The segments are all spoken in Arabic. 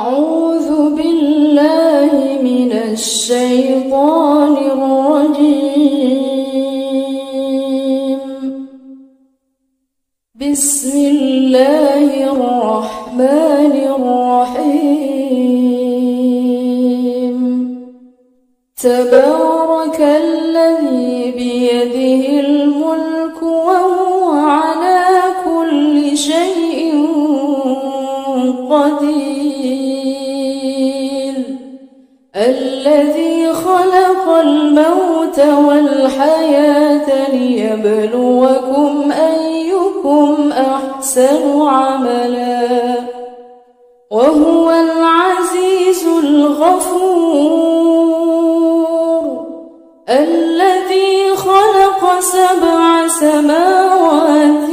أعوذ بالله من الشيطان الرجيم. بسم الله الرحمن الرحيم. تبارك الذي بيده الملك وهو على كل شيء قدير. الذي خلق الموت والحياة ليبلوكم أيكم أحسن عملا وهو العزيز الغفور. الذي خلق 7 سماوات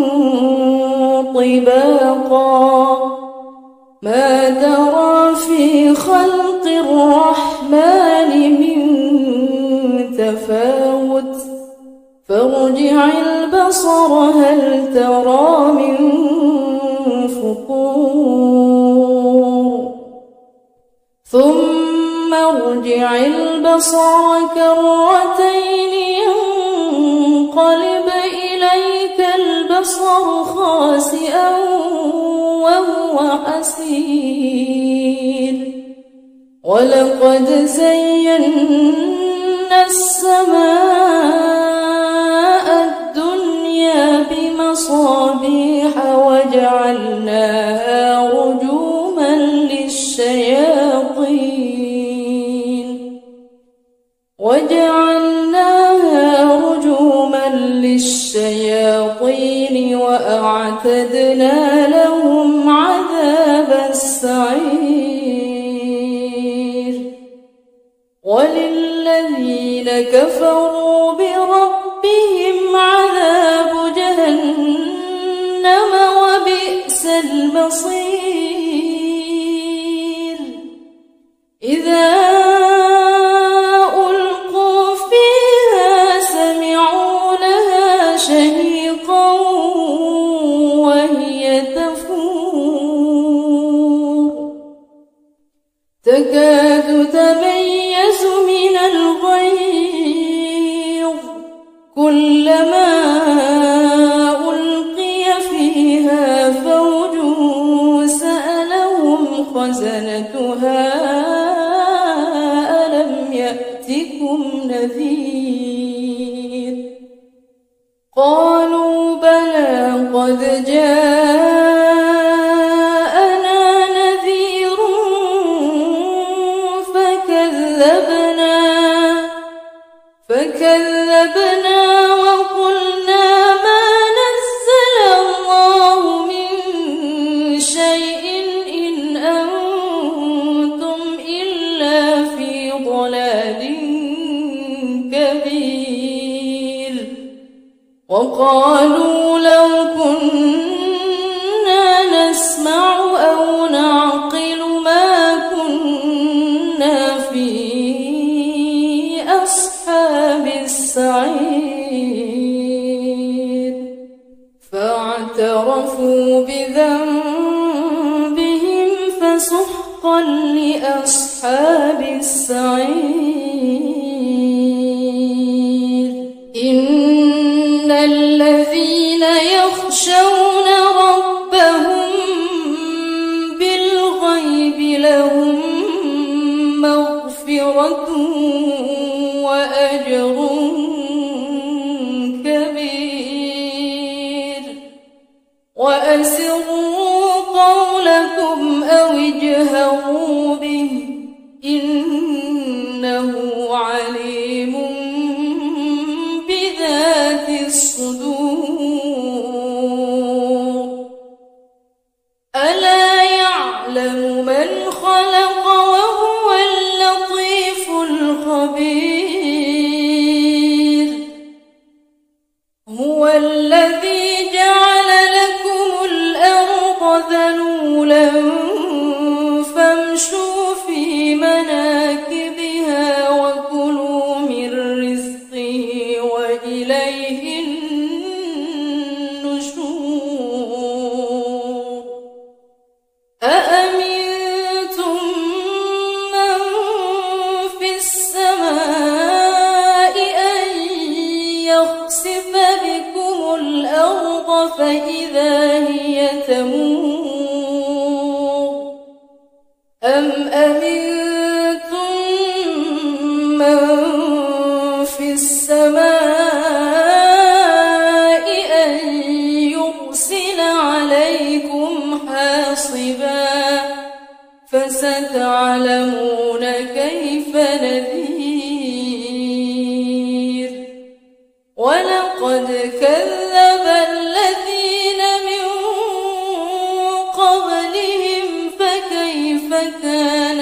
طباقا ما ترى في خلق الرحمن من تفاوت فارجع البصر هل ترى من فطور ثم ارجع البصر كرتين ينقلب إليك البصر خاسئا وهو حسير. ولقد زينا السماء الدنيا بمصابيح وجعلناها رجوما للشياطين وأعتدنا لهم عذاب السعير. وللذين كفروا بربهم عذاب جهنم وبئس المصير. إذا ألقوا فيها سمعوا لها شهيقا وهي تفور تكاد تميز من الغيظ كلما ألقي فيها فوج سألهم خزنتها ألم يأتكم نذير. قالوا بلى قد جاءنا نذير فكذبنا وقلنا ما نزل الله من شيء إن أنتم إلا في ضلال كبير. وقالوا لو كنا نسمع أو نعقل ما كنا في أصحاب السعير. فاعترفوا بذنبهم فسحقا لأصحاب السعير. إن الذين يخشون ربهم بالغيب لهم مغفرة وأجر كبير. وأسروا قولكم أو اجهروا به إنه عليم بذات الصدور. ألا يعلم من خلق وهو اللطيف الخبير. هو الذي جعل لكم الأرض ذلولا فامشوا في مناكبها وكلوا من رزقه وإليه النشور. أأمنتم أم أمنتم من في السماء أن يرسل عليكم حاصبا فستعلمون كيف نذير ولقد كذب الذين من قبلهم فكيف كان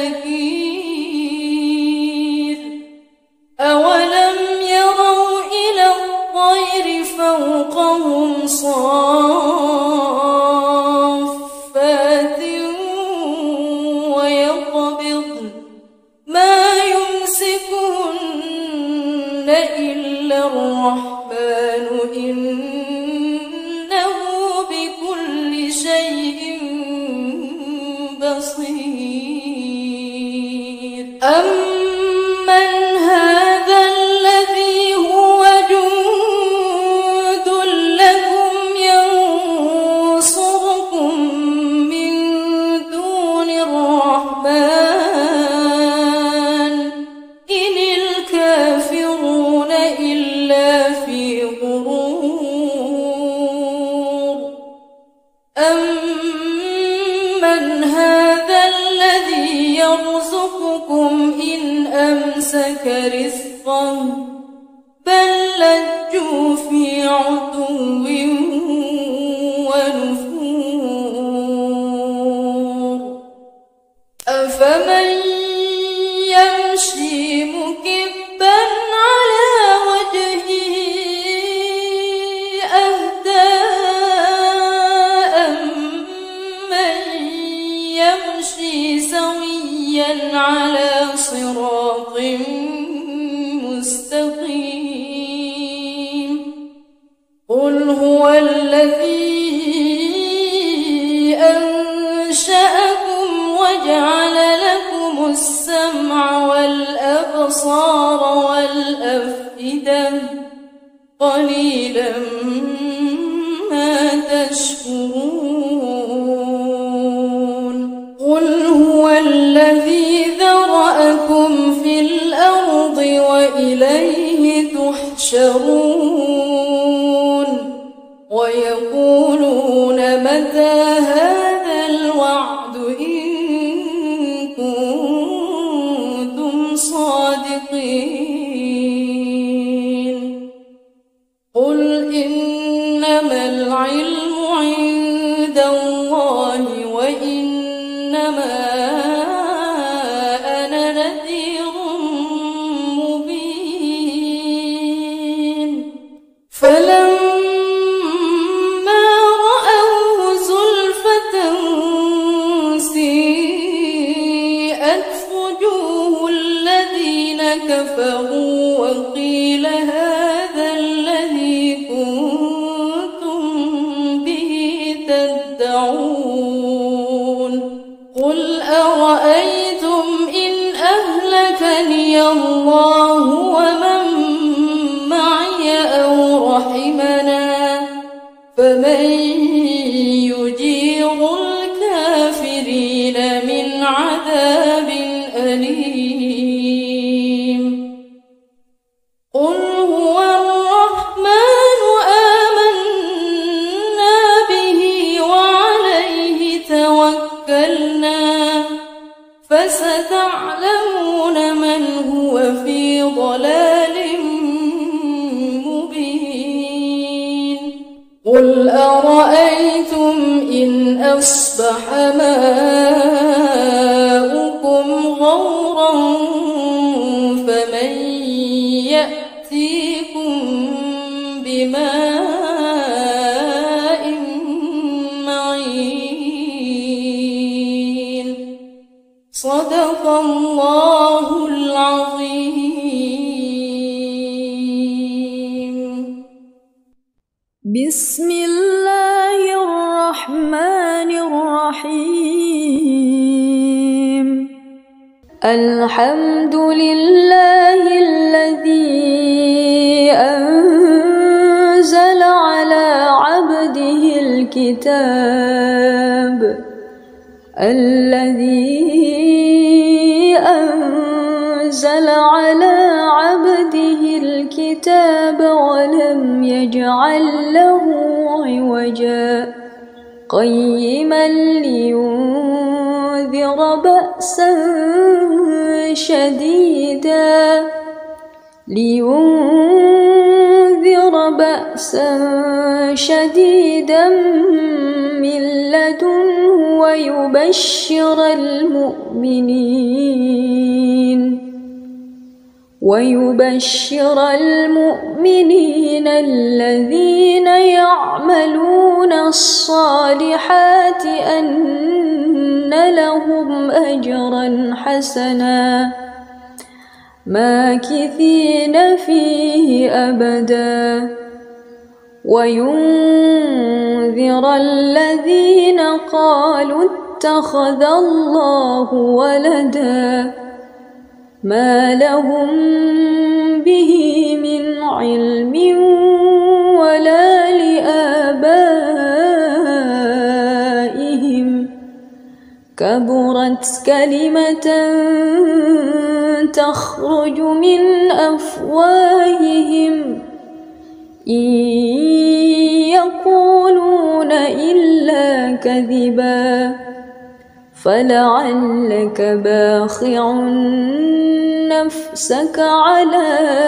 نكير أولم يروا إلى الطير فوقهم صافات ويقبضن ما يمسكهن إلا الرحمن إنه بكل شيء بصير أمن هذا الذي هو جند لكم ينصركم من دون الرحمن إن الكافرون إلا في غرور أمن هذا الذي يرزقكم إن أمسك رزقه بل لجوا في عتو ونفور أفمن يمشي مكبا على وجهه أهدى أمن يمشي سويا على صراط مستقيم قل هو الذي أنشأكم وجعل لكم السمع والأبصار والأفئدة قليلا ما تشكرون قل هو الذي ذرأكم في الأرض وإليه تحشرون ويقولون متى هذا الوعد إن كنتم صادقين قل إنما العلم عند الله وإنما أنا نذير مبين فلما رأوه زلفة سيئت وجوه الذين كفروا وقيل هذا الذي كنتم به تدعون قل أرأيتم إن أهلكني الله ومن معي أو رحمنا فمن يجير الكافرين من عذاب أليم قل هو الرحمن آمنا به وعليه توكلنا فستعلمون من هو في ضلال مبين قل أرأيتم إن أصبح ماؤكم غورا فمن يأتيكم بماء معين صدق الله العظيم بسم الله الرحمن الرحيم الحمد لله الذي أنزل على عبده الكتاب الذي أنزل على عبده الكتاب ولم يجعل له عوجا قيما لينذر بأسا شديدا من لدنه ويبشر المؤمنين الذين يعملون الصالحات أن لهم أجرا حسنا ماكثين فيه أبدا وينذر الذين قالوا اتخذ الله ولدا ما لهم به من علم ولا لآبائهم كبرت كلمة تخرج من أفواههم إن يقولون إلا كذبا فلعلك باخع نفسك على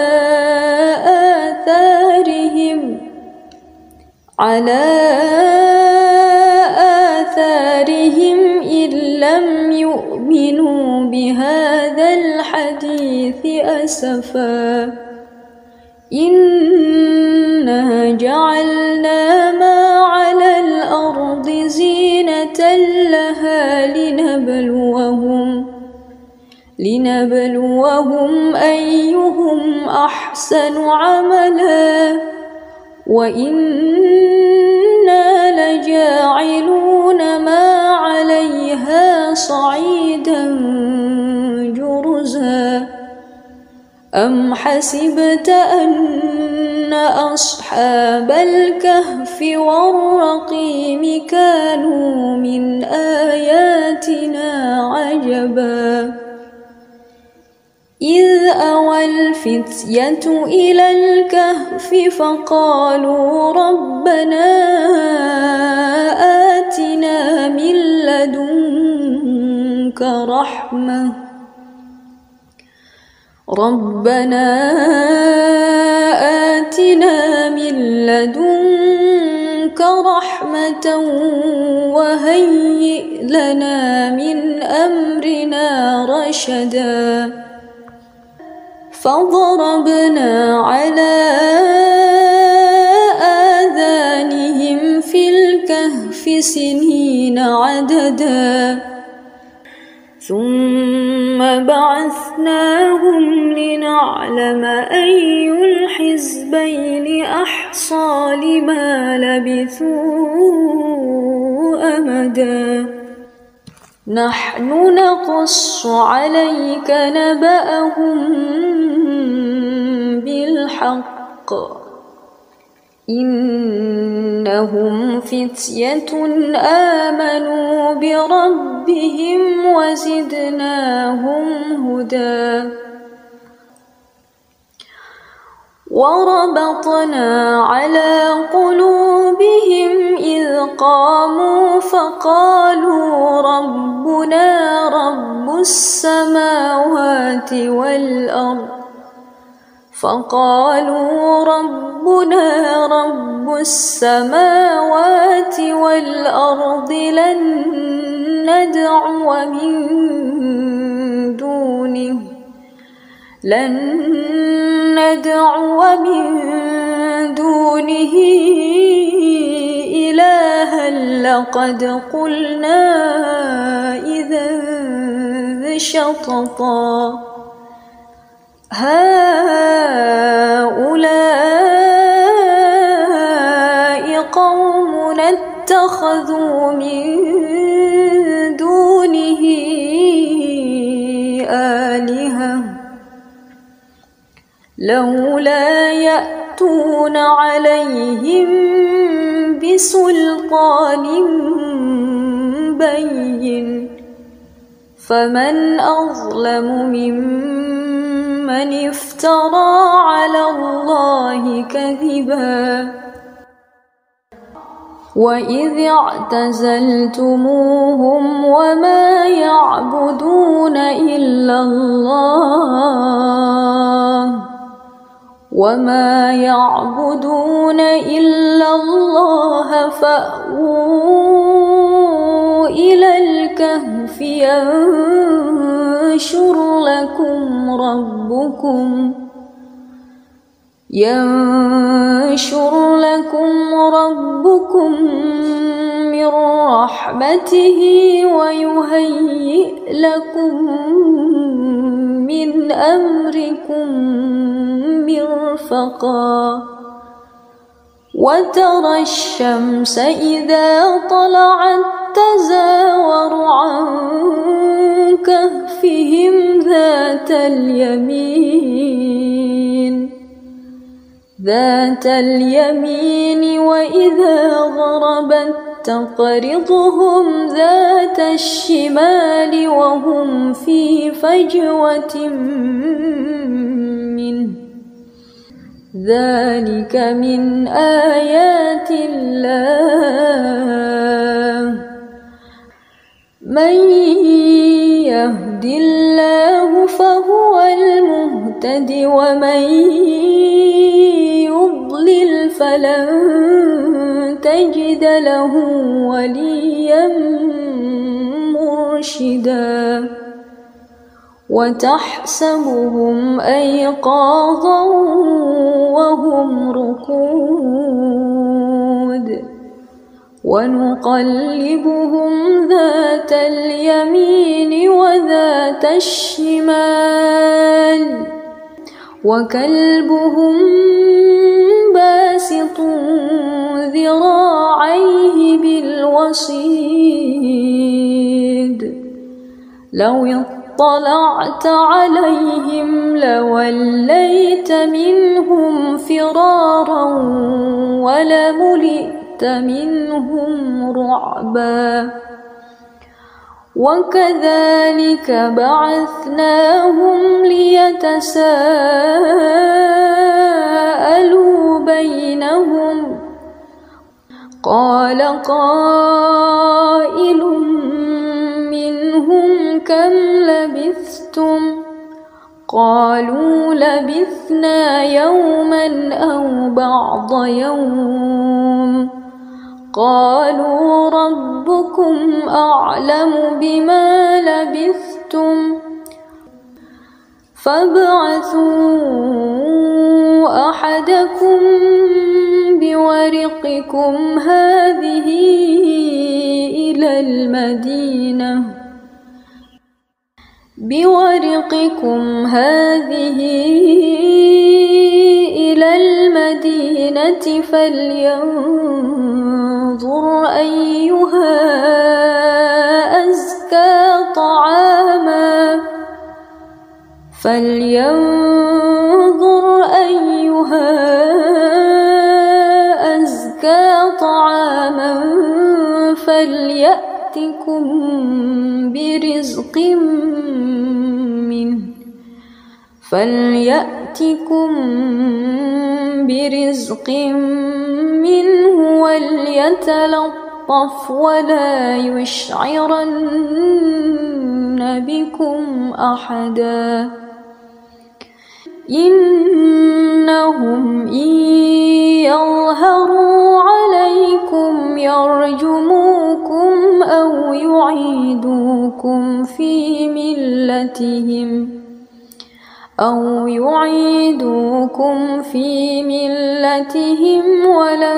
آثارهم إن لم يؤمنوا بهذا الحديث أسفا إنا جعلنا ما على الأرض زينة لها لنبلوهم أيهم أحسن عملا وإنا لجاعلون ما عليها صعيدا جرزا أم حسبت أن أصحاب الكهف والرقيم كانوا من آياتنا عجبا إذ أوى الفتية إلى الكهف فقالوا ربنا آتنا من لدنك رحمة وهيئ لنا من أمرنا رشدا فضربنا على آذانهم في الكهف سنين عددا ثم بعثناهم لنعلم أي الحزبين أحصى لما لبثوا أمدا نحن نقص عليك نبأهم بالحق إنهم فتية آمنوا بربهم وزدناهم هدى وربطنا على قلوبهم إذ قاموا فقالوا ربنا رب السماوات والأرض لن ندعو من دونه إلها لقد قلنا إذا شططا هؤلاء قوم اتخذوا من دونه آلهة لولا يأتون عليهم بسلطان بين فمن أظلم ممن افترى على الله كذبا وإذ اعتزلتموهم وما يعبدون إلا الله فأووا إلى الكهف ينشر لكم ربكم من رحمته ويهيئ لكم من أمركم مرفقا وترى الشمس إذا طلعت تزاور عن كهفهم ذات اليمين وإذا غربت تقرضهم ذات الشمال وهم في فجوة منه ذلك من آيات الله من يهد الله فهو المهتد ومن يضلل فلن تجد له وليا مرشدا وتحسبهم أيقاظا وهم رقود ونقلبهم ذات اليمين وذات الشمال وكلبهم باسط ذراعيه بالوصيد لو اطلعت عليهم لوليت منهم فرارا ولملئت منهم رعبا وكذلك بعثناهم ليتساءلوا بينهم قال قائل منهم كم لبثتم قالوا لبثنا يوما أو بعض يوم قالوا ربكم أعلم بما لبثتم فابعثوا أحدكم بورقكم هذه إلى المدينة فلينظر أيها أزكى طعاما فليأتكم برزق منه وليتلطف ولا يشعرن بكم أحدا إنهم إن يظهروا عليكم يرجموكم أو يعيدوكم في ملتهم ولن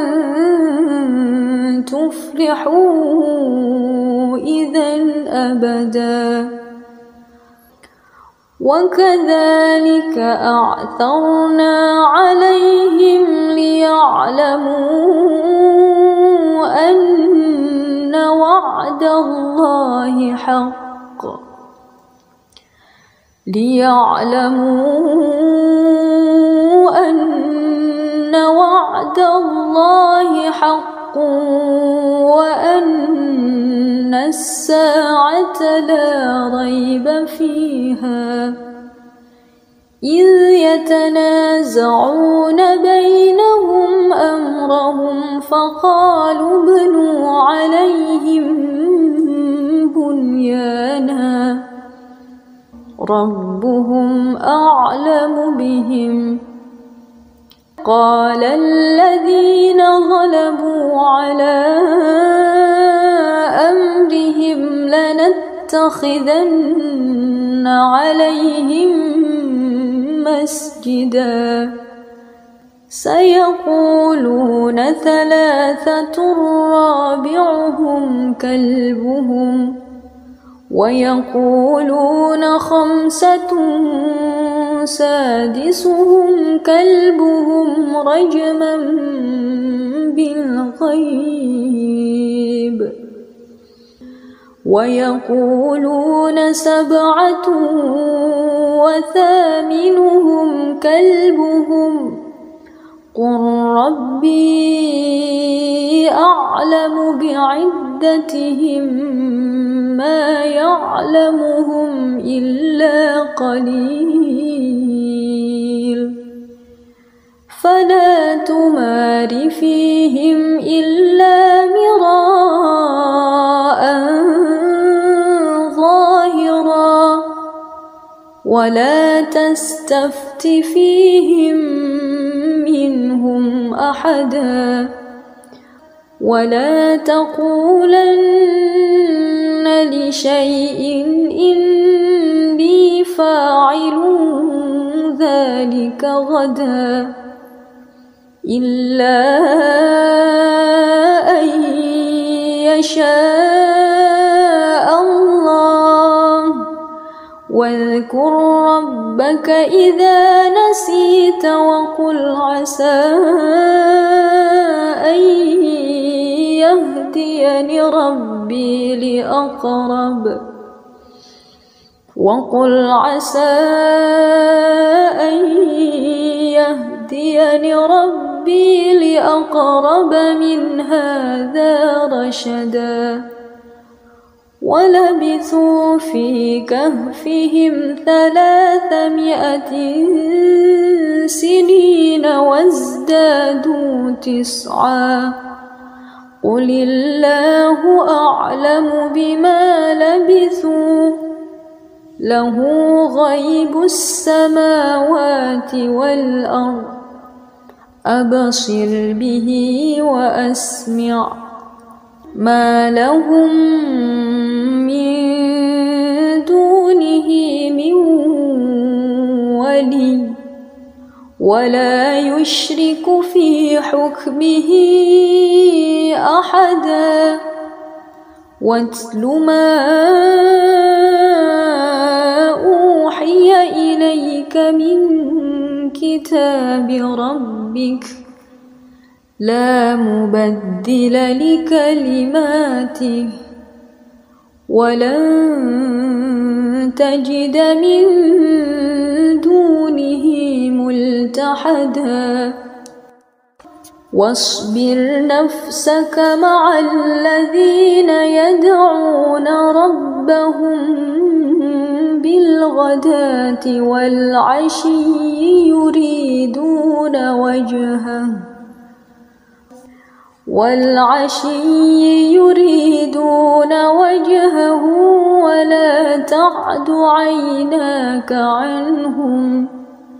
تفلحوا إذا أبدا وكذلك أعثرنا عليهم ليعلموا أن وعد الله حق وأن الساعة لا ريب فيها إذ يتنازعون بينهم أمرهم فقالوا ابنوا عليهم بنيانا ربهم أعلم بهم قال الذين غلبوا على أمرهم لنتخذن عليهم مسجدا سيقولون ثلاثة رابعهم كلبهم ويقولون خمسة سادسهم كلبهم رجما بالغيب ويقولون سبعة وثامنهم كلبهم قل ربي أعلم بعدتهم ما يعلمهم إلا قليل فلا تمار فيهم إلا مراء ظاهرا ولا تستفت فيهم منهم أحدا ولا تقولن لشيء إني فاعل ذلك غدا إلا أن يشاء الله واذكر ربك إذا نسيت وقل عسى أن يهديني ربي لأقرب وقل عسى أن يهديني ربي لأقرب من هذا رشدا ولبثوا في كهفهم 300 سنين وازدادوا 9 قل الله أعلم بما لبثوا له غيب السماوات والأرض أبصر به وأسمع ما لهم من دونه من ولي ولا يشرك في حكمه أحدا واتل ما أوحي إليك من كتاب ربك لا مبدل لكلماته ولن تجد من دونه ملتحدا واصبر نفسك مع الذين يدعون ربهم بالغداة والعشي يريدون وجهه ولا تعد عيناك عنهم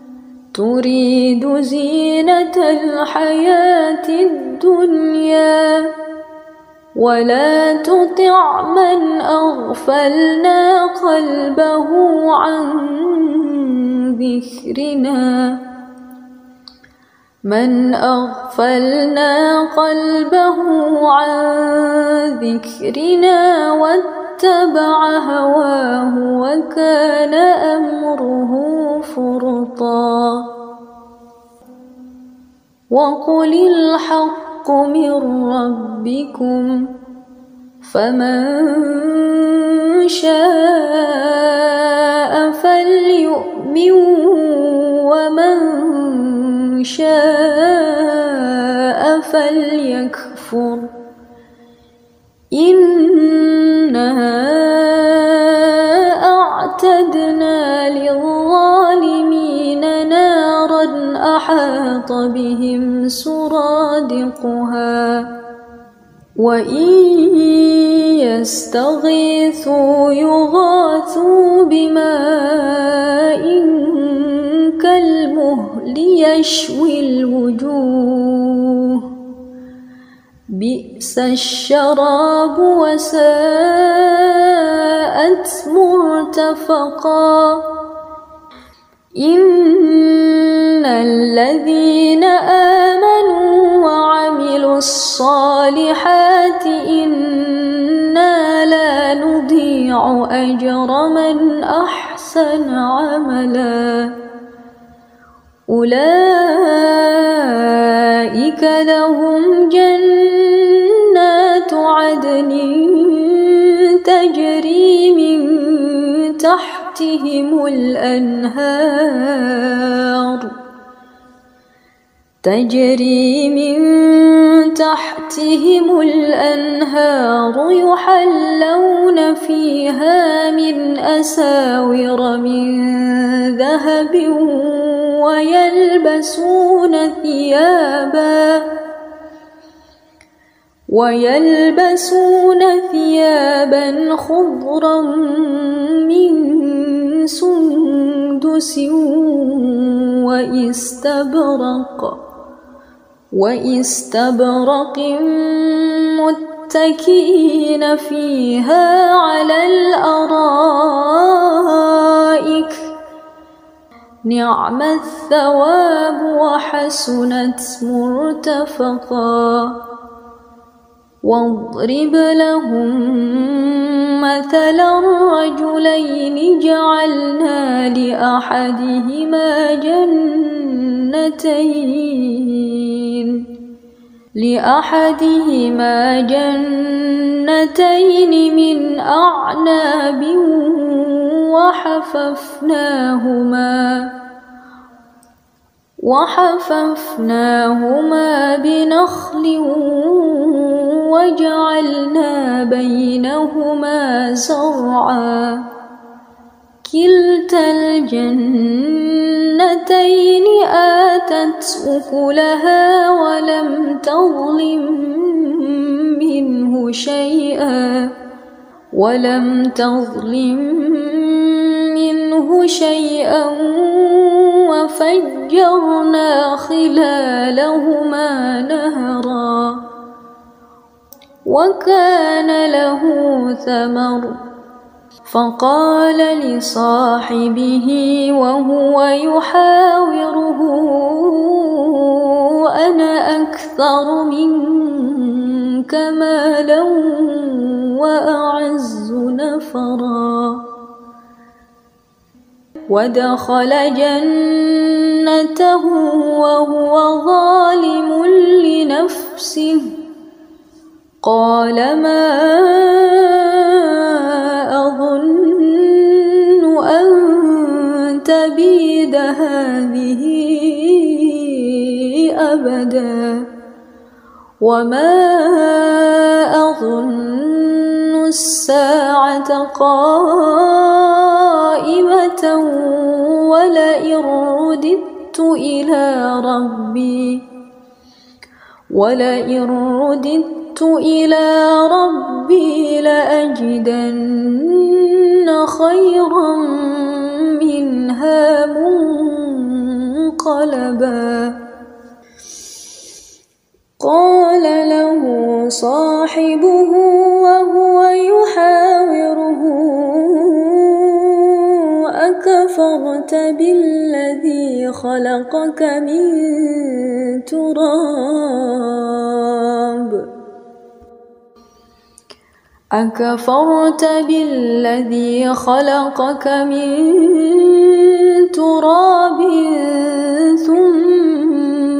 تريد زينة الحياة الدنيا ولا تطع من أغفلنا قلبه عن ذكرنا واتبع هواه وكان أمره فرطا وقل الحق من ربكم فمن شاء فليؤمن ومن شاء فليكفر إنا وأعتدنا للظالمين نارا أحاط بهم سرادقها وإن يستغيثوا يغاثوا بماء كالمهل يشوي الوجوه بئس الشراب وساءت مرتفقا إن الذين آمنوا وعملوا الصالحات إنا لا نضيع أجر من أحسن عملا أولئك لهم جنات عدن تجري من تحتهم الأنهار يحلون فيها من أساور من ذهب ويلبسون ثيابا خضرا من سندس وإستبرق متكئين فيها على الأرائك نعم الثواب وحسنت مرتفقا واضرب لهم مثلا رجلين جعلنا لأحدهما جنتين من أعناب وحففناهما بنخل وجعلنا بينهما زرعا كلتا الجنتين آتت أكلها ولم تظلم منه شيئا وفجرنا خلالهما نهرا وكان له ثمر فقال لصاحبه وهو يحاوره أنا أكثر منك مالا وأعز نفرا ودخل جنته وهو ظالم لنفسه قال ما أظن أن تبيد هذه أبدا وما أظن الساعة قائمة ولئن رددت إلى ربي لأجدن خيرا منها منقلبا قال له صاحبه وهو يحاوره أكفرت بالذي خلقك من تراب ثم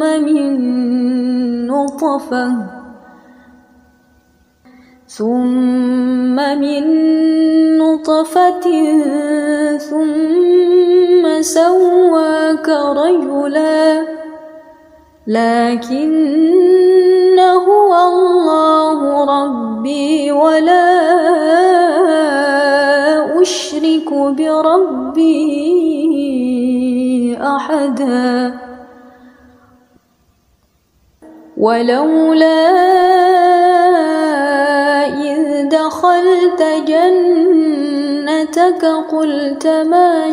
من نطفة ثم سواك رجلا لكن هو الله ربي ولا أشرك بربي أحدا ولولا إذ دخلت جنتك قلت ما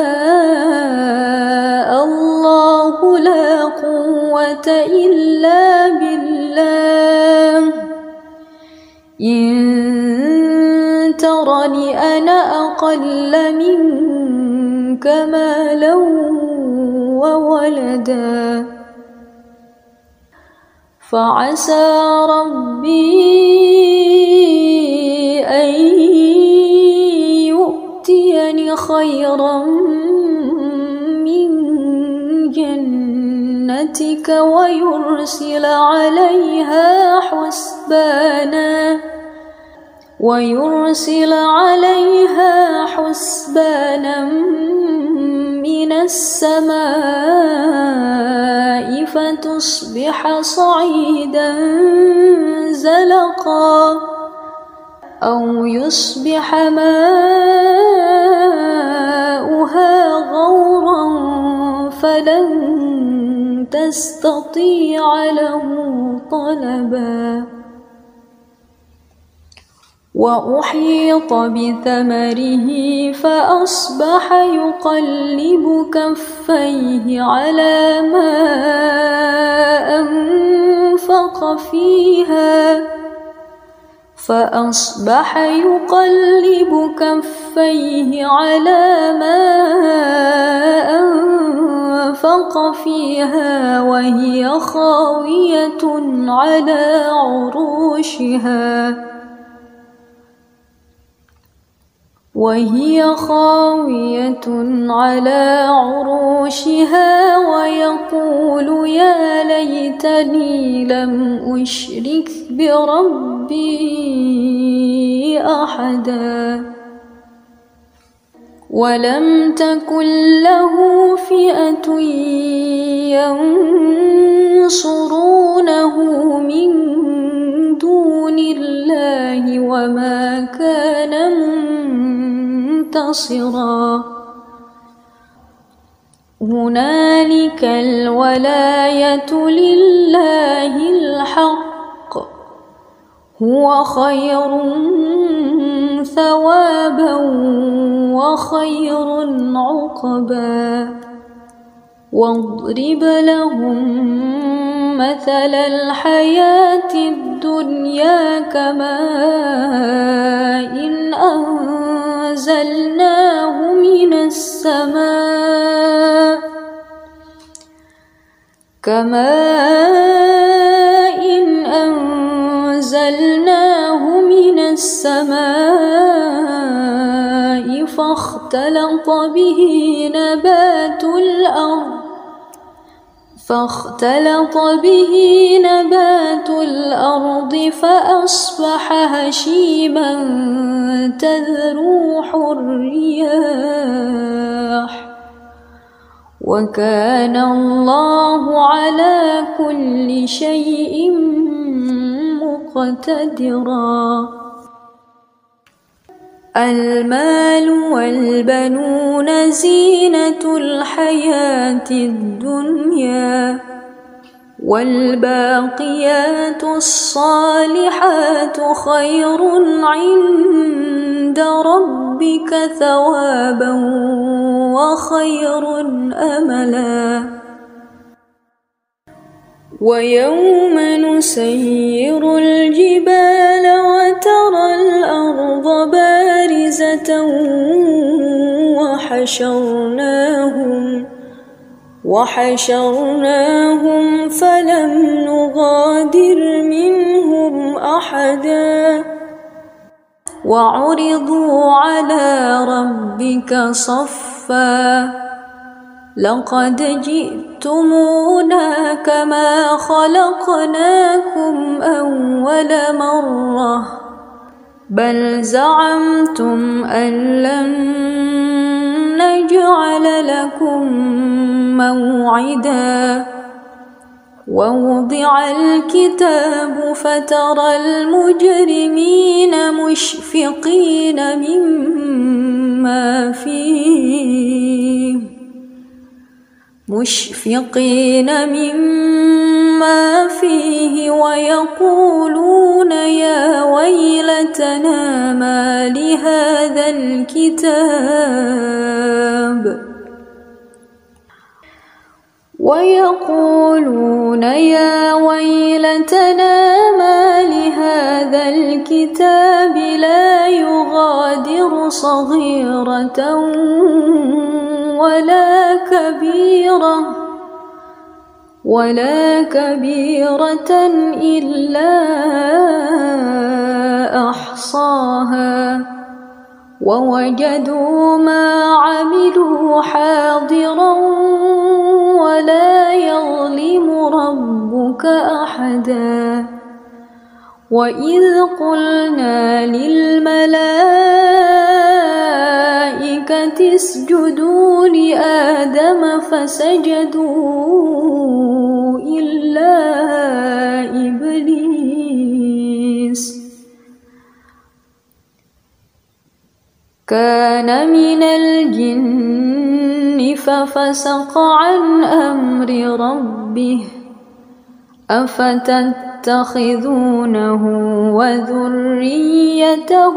شاء الله لا قوة إلا بالله إن ترني أنا أقل منك مالا وولدا فعسى ربي أن يؤتيني خيرا من جنتك ويرسل عليها حسبانا من السماء فتصبح صعيدا زلقا أو يصبح ماؤها غورا فلن تستطيع له طلبا وأحيط بثمره فأصبح يقلب كفيه على ما أنفق فيها وهي خاوية على عروشها ويقول يا ليتني لم أشرك بربي أحدا ولم تكن له فئة ينصرونه من دون الله وما كان منتصرا هنالك الولاية لله الحق هو خير ثوابا وخير عقبا واضرب لهم مثل الحياة الدنيا كماء أنزلناه من السماء فاختلط به نبات الأرض فأصبح هشيما تذروح الرياح وكان الله على كل شيء مقتدرا المال والبنون زينة الحياة الدنيا والباقيات الصالحات خير عند ربك ثوابا وخير أملا ويوم نسير الجبال وترى الأرض بارزة وحشرناهم فلم نغادر منهم أحدا وعرضوا على ربك صفا لقد جئتمونا كما خلقناكم أول مرة بل زعمتم أن لن نجعل لكم موعدا ووضع الكتاب فترى المجرمين مشفقين مما فيه مشفقين مما فيه ويقولون يا ويلتنا ما لهذا الكتاب ويقولون يا ويلتنا ما لهذا الكتاب لا يغادر صغيرة ولا كبيرة إلا أحصاها ووجدوا ما عملوا حاضرا ولا يظلم ربك أحدا وإذ قلنا للملائكة اسجدوا لآدم فسجدوا إلا إبليس كان من الجن ففسق عن أمر ربه أفتتخذونه وذريته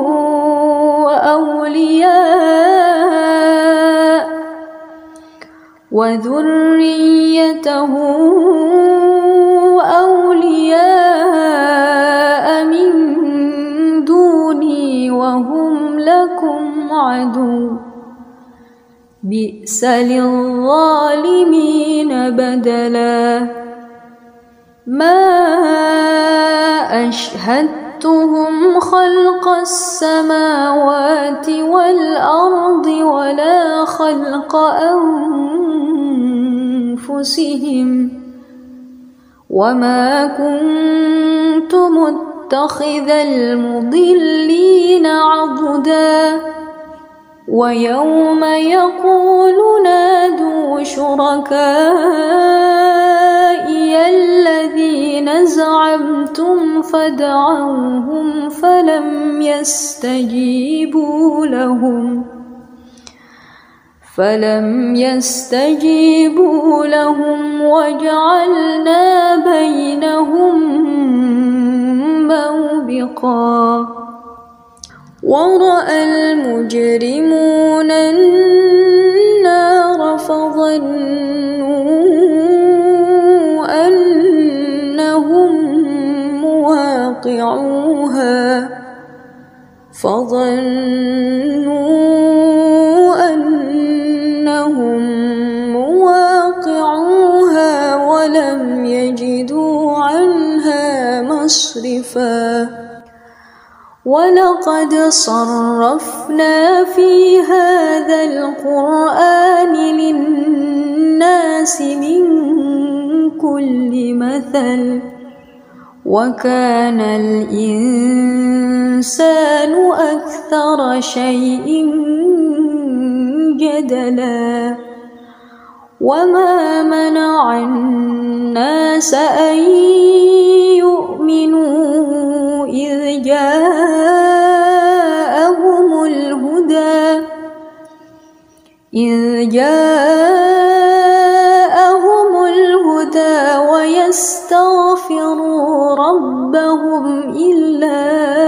أولياء من دوني وهم لكم عدو بئس للظالمين بدلا ما أشهدتهم خلق السماوات والأرض ولا خلق أنفسهم وما كنت متخذ المضلين عضدا ويوم يقول نادوا شركائي الذين زعمتم فدعوهم فلم يستجيبوا لهم وجعلنا بينهم موبقا ورأى المجرمون النار فظنوا أنهم مواقعوها ولم يجدوا عنها مصرفا ولقد صرفنا في هذا القرآن للناس من كل مثل وكان الإنسان أكثر شيء جدلا وما منع الناس أن يؤمنوا إذ جاءهم الهدى ويستغفروا ربهم إلا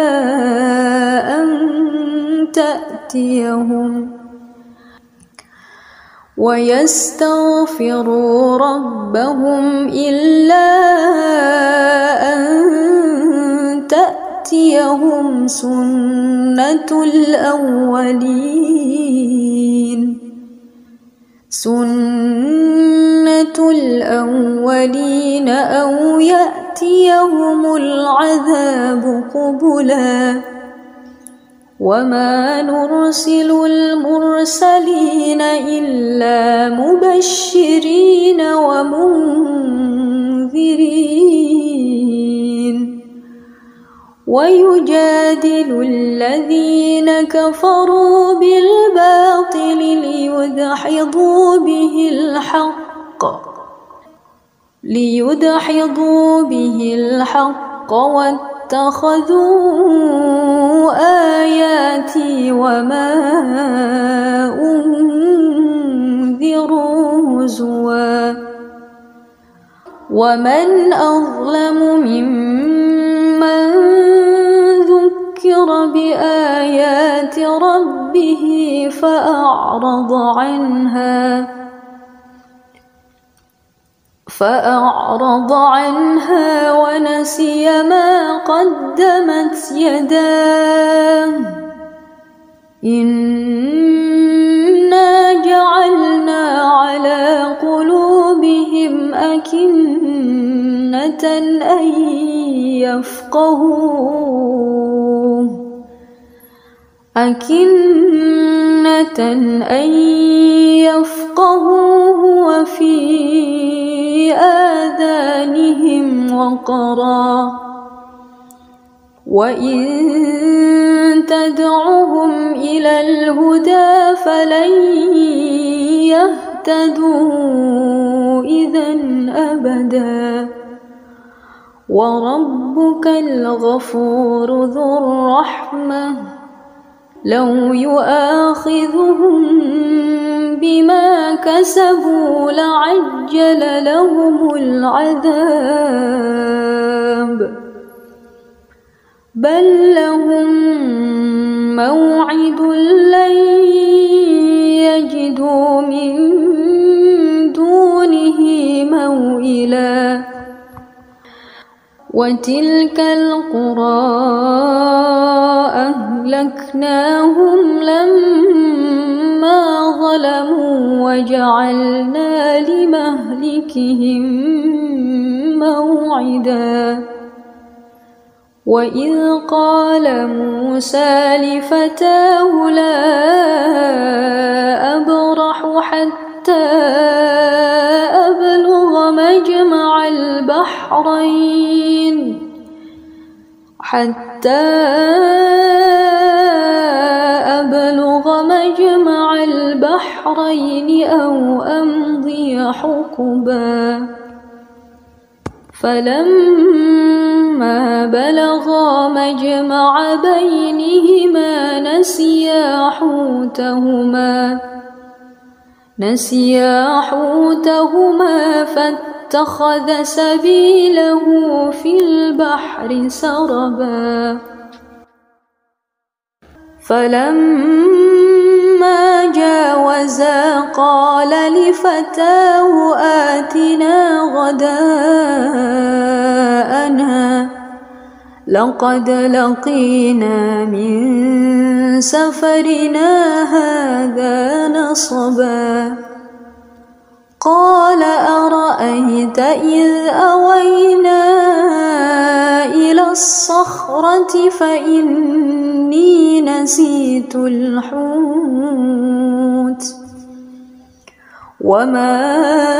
أن تأتيهم سنة الأولين أو يأتيهم العذاب قبلا وما نرسل المرسلين إلا مبشرين ومنذرين ويجادل الذين كفروا بالباطل ليدحضوا به الحق واتخذوا آياتي وما أنذروا هزوا ومن أظلم ممن ذكر بآيات ربه فأعرض عنها ونسي ما قدمت يداه إنا جعلنا على قلوبهم أكنة أن يفقهوه وفي آذانهم وقرا وإن تدعهم إلى الهدى فلن يهتدوا إذا أبدا وربك الغفور ذو الرحمة لو يؤاخذهم بما كسبوا لعجل لهم العذاب بل لهم موعد لن يجدوا من دونه موئلا وتلك القرى أهلكناهم لما ظلموا وجعلنا لمهلكهم موعدا وإذ قال موسى لفتاه لا أبرح حتى أبلغ مجمع البحرين أو أمضي حقبا فلما بلغا مجمع بينهما نسيا حوتهما فاتخذ سبيله في البحر سربا فلما جاوزا قال لفتاه آتنا غداءنا لقد لقينا من سفرنا هذا نصبا قال أرأيت إذ أوينا إلى الصخرة فإني نسيت الحوت وما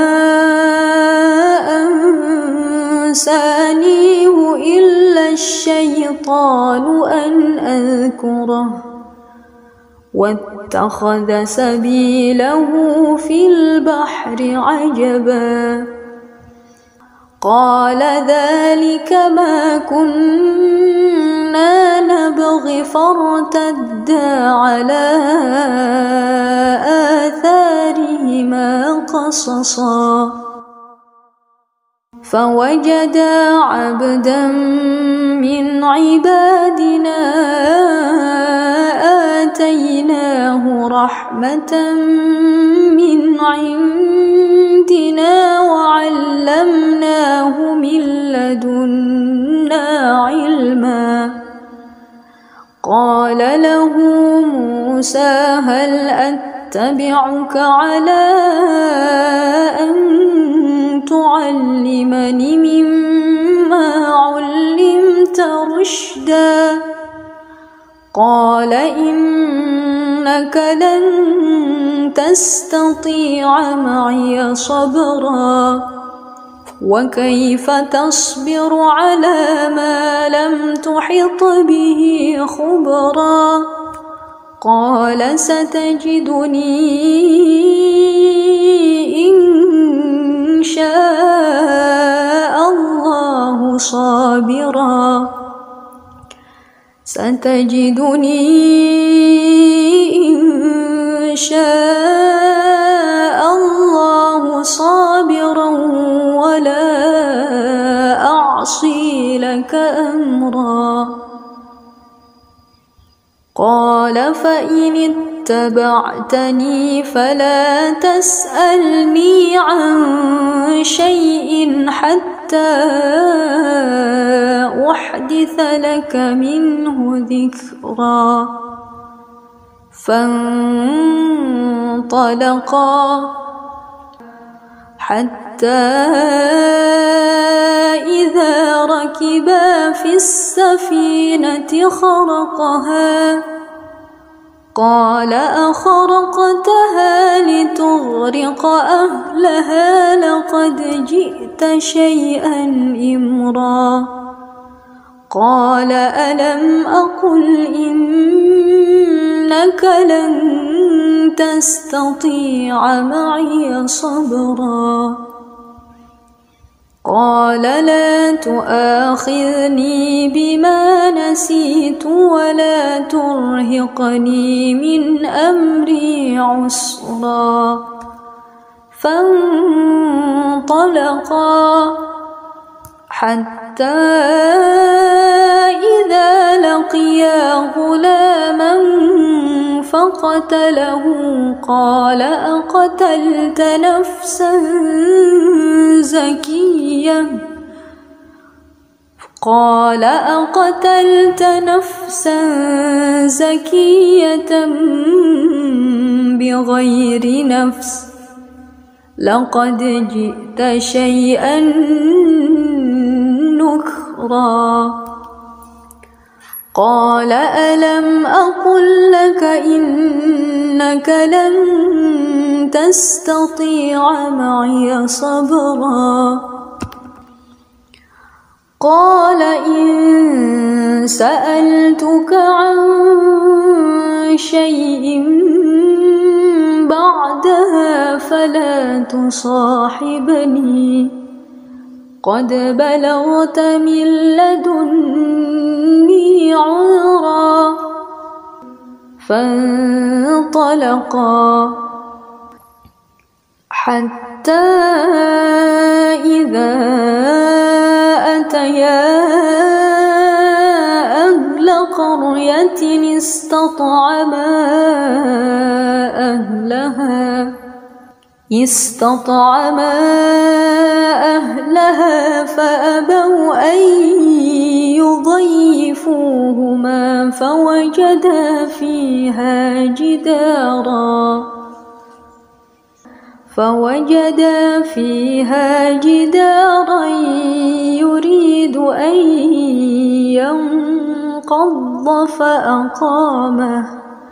أنسانيه إلا الشيطان أن أذكره واتخذ سبيله في البحر عجبا قال ذلك ما كنا نبغي فارتدا على آثارهما قصصا فوجدا عبدا من عبادنا آتيناه رحمة من عندنا وعلمناه من لدنا علما قال له موسى هل أتبعك على أن تعلمني مما علمت رشدا قال إنك لن تستطيع معي صبرا وكيف تصبر على ما لم تحط به خبرا قال ستجدني إن شاء الله صابرا إن شاء الله صابرا ولا قال فإن اتبعتني فلا تسألني عن شيء حتى أحدث لك منه ذكرا. فانطلقا حتى إذا ركبا في السفينة خرقها قال أخرقتها لتغرق أهلها لقد جئت شيئا إمرا. قال ألم أقل إنك لن تستطيع معي صبرا. قال لا تؤاخذني بما نسيت ولا ترهقني من أمري عسرا. فانطلقا حتى إذا لقيا غلاما فقتله قال أقتلت نفسا زكية بغير نفس لقد جئت شيئا نكرا. قال ألم أقل لك إنك لن تستطيع معي صبرا. قال إن سألتك عن شيء بعدها فلا تصاحبني قد بلغت من لدني عذرا. فانطلقا حتى إذا أتيا أهل قرية استطعما أهلها فأبوا أن يضيفوهما فوجدا فيها جدارا يريد أن ينقض فأقامه.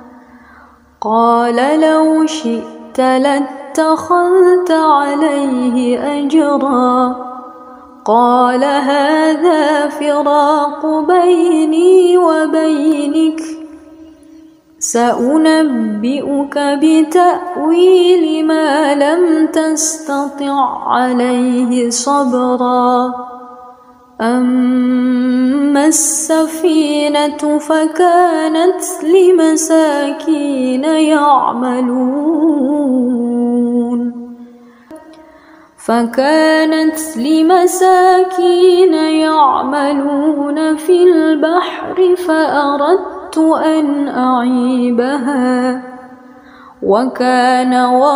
قال لو شئت لاتخذت عليه أجرا. قال هذا فراق بيني وبينك سأنبئك بتأويل ما لم تستطع عليه صبرا. أما السفينة فكانت لمساكين يعملون في البحر فأردت أن أعيبها وكان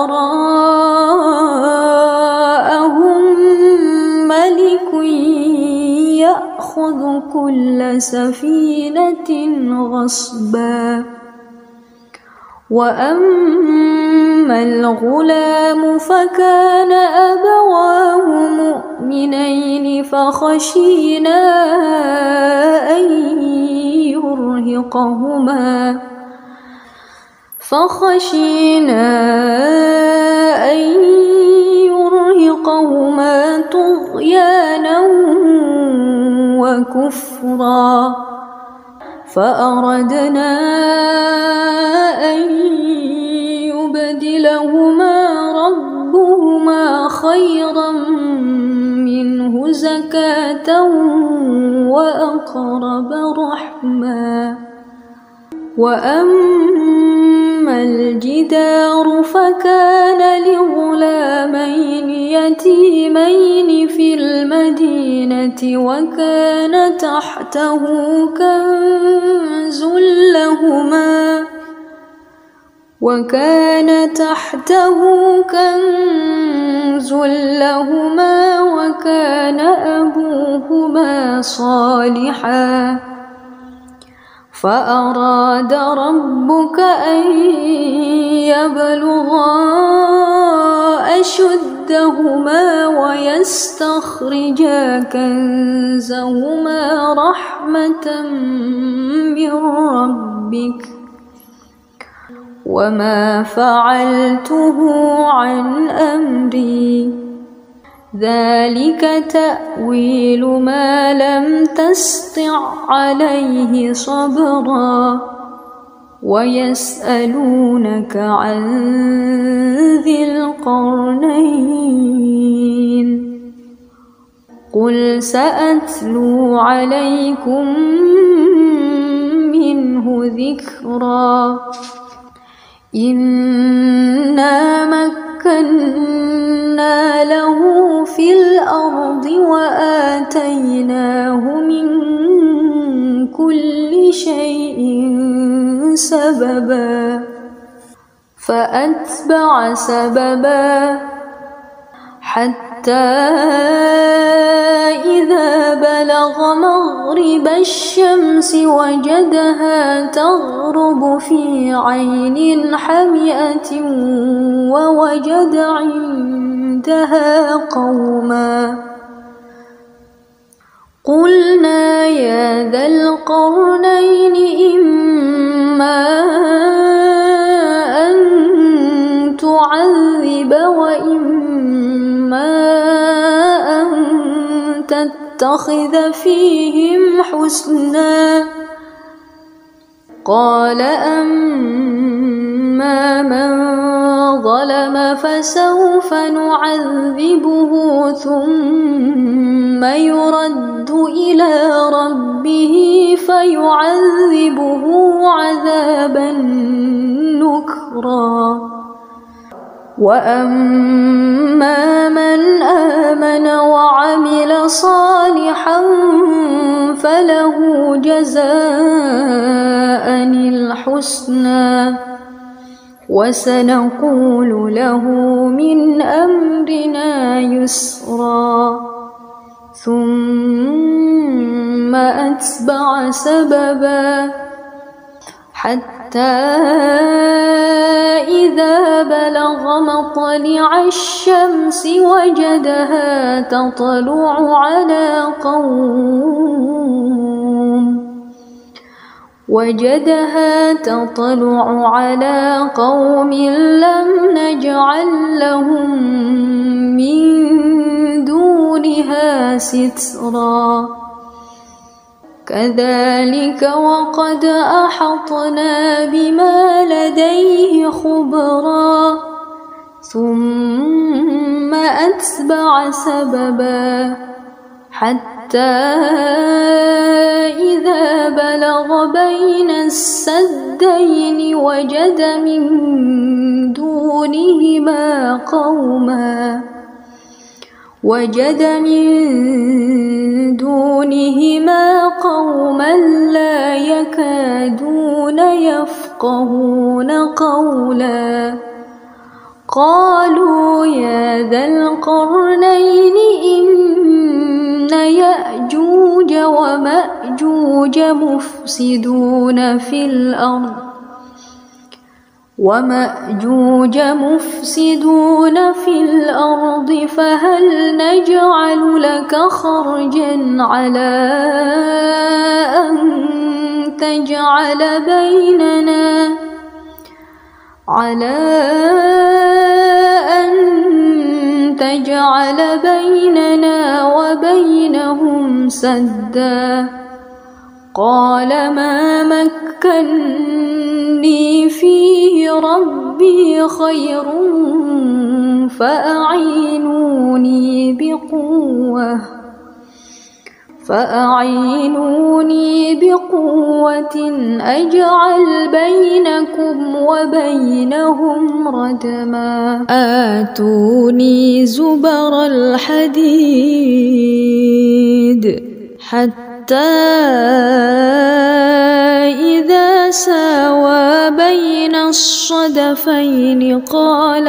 وراءهم ملك يأخذ كل سفينة غصبا. وأما الغلام فكان أبواه مؤمنين فخشينا أن يرهقهما طغيانا وكفرا. فأردنا أن يبدلهما ربهما خيرا منه زكاة وأقرب رحما. وأما الجدار فكان لغلامين يتيمين في المدينة وكان تحته كنز لهما وكان أبوهما صالحا فأراد ربك أن يبلغا أشدهما ويستخرجا كنزهما رحمة من ربك وما فعلته عن أمري ذلك تأويل ما لم تسطع عليه صبرا ويسألونك عن ذي القرنين قل سأتلو عليكم منه ذكرا إنا مكنا له في الأرض وآتيناه من كل شيء سببا فأتبع سببا حتى إذا بلغ مغرب الشمس وجدها تغرب في عين حمئة ووجد عندها قوما قلنا يا ذا القرنين إما أن تعذب وإما أن تتخذ فيهم حسنا قال أما من ظلم فسوف نعذبه ثم يرد إلى ربه فيعذبه عذابا نكرا وأما من آمن وعمل صالحا فله جزاء الحسنى وسنقول له من أمرنا يسرا ثم أتبع سببا حتى إذا بلغ مطلع الشمس وجدها تطلع على قوم لم نجعل لهم من دونها سترا كذلك وقد أحطنا بما لديه خبرا ثم أتبع سببا حتى إذا بلغ بين السدين وجد من دونهما قوما لا يكادون يفقهون قولا قالوا يا ذا القرنين إن يأجوج ومأجوج مفسدون في الأرض فهل نجعل لك خرجا على أن تجعل بيننا وبينهم سدا قال ما مكني فيه ربي خير فأعينوني بقوة فأعينوني بقوة أجعل بينكم وبينهم ردما آتوني زبر الحديد حتى إذا ساوى بين الصدفين قال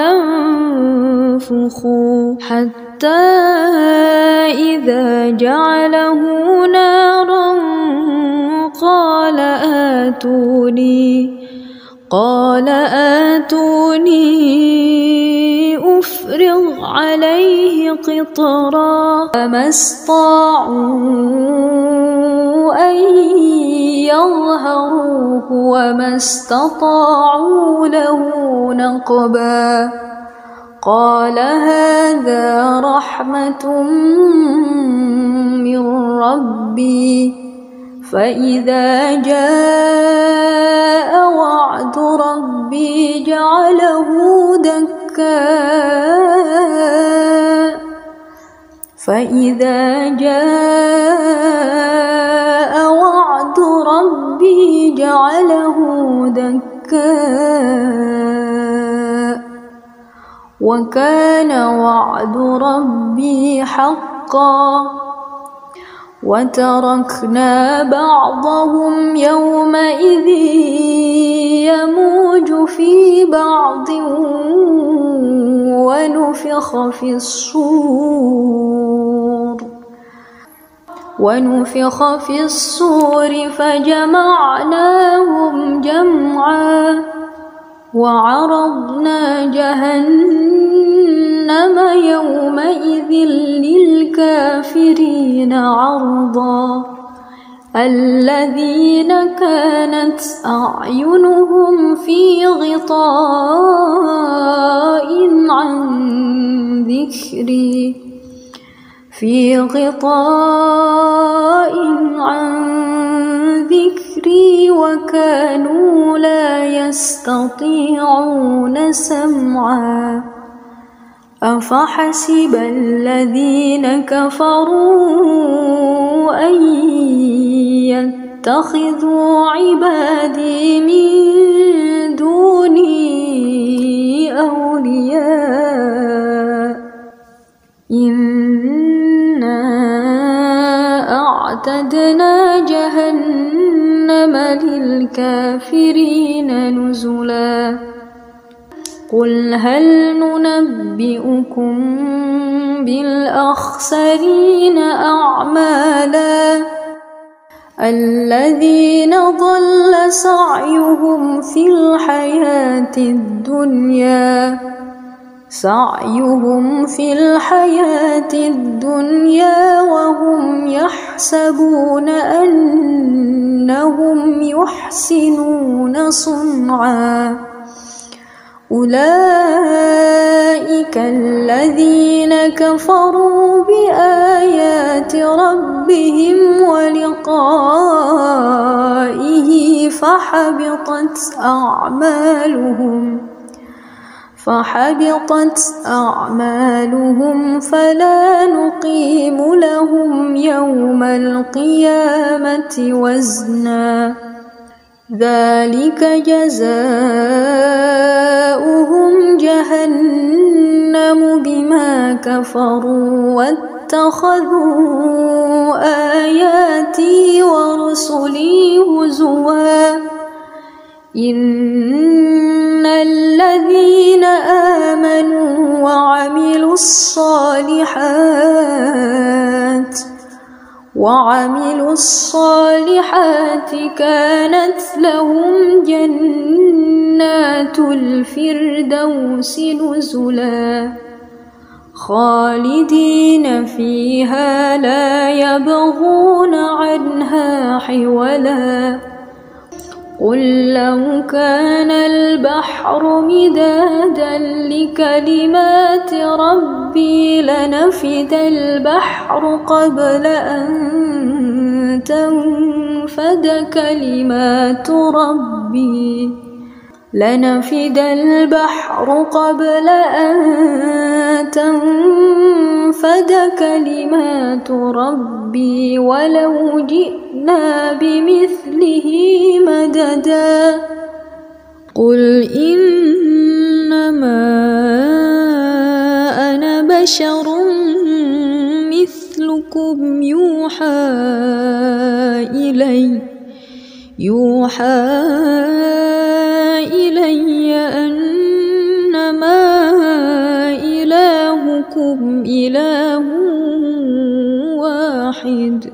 انفخوا حتى إذا جعله نارا قال آتوني أفرغ عليه قطرا فما استطاعوا أن يظهروه وما استطاعوا له نقبا قال هذا رحمة من ربي فإذا جاء وعد ربي جعله دكا وكان وعد ربي حقا وتركنا بعضهم يومئذ يموج في بعض ونفخ في الصور فجمعناهم جمعا وعرضنا جهنم يومئذ للكافرين عرضا الذين كانت أعينهم في غطاء عن ذكري وكانوا لا يستطيعون سمعا أفحسب الذين كفروا أن يتخذوا عبادي من دوني أولياء إنا أعتدنا جهنم للكافرين نزلا قل هل ننبئكم بالأخسرين أعمالا الذين ضل سعيهم في الحياة الدنيا وهم يحسبون أنهم يحسنون صنعا أولئك الذين كفروا بآيات ربهم ولقائه فحبطت أعمالهم فلا نقيم لهم يوم القيامة وزنا ذلك جزاؤهم جهنم بما كفروا واتخذوا آياتي ورسلي هزوا إن الذين آمنوا وعملوا الصالحات كانت لهم جنات الفردوس نزلا خالدين فيها لا يبغون عنها حولا قل لو كان البحر مدادا لكلمات ربي لنفد البحر قبل أن تنفد كلمات ربي لنفد البحر قبل أن تنفد كلمات ربي ولو جئنا بمثله مددا قل إنما أنا بشر مثلكم يوحى إلي أنما إلهكم إله واحد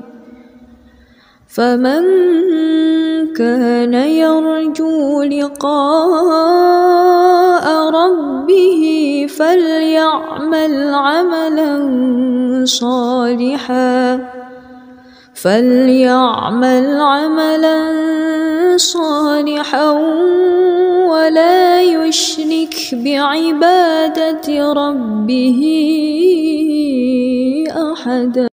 فمن كان يرجو لقاء ربه فليعمل عملا صالحا ولا يشرك بعبادة ربه أحدا.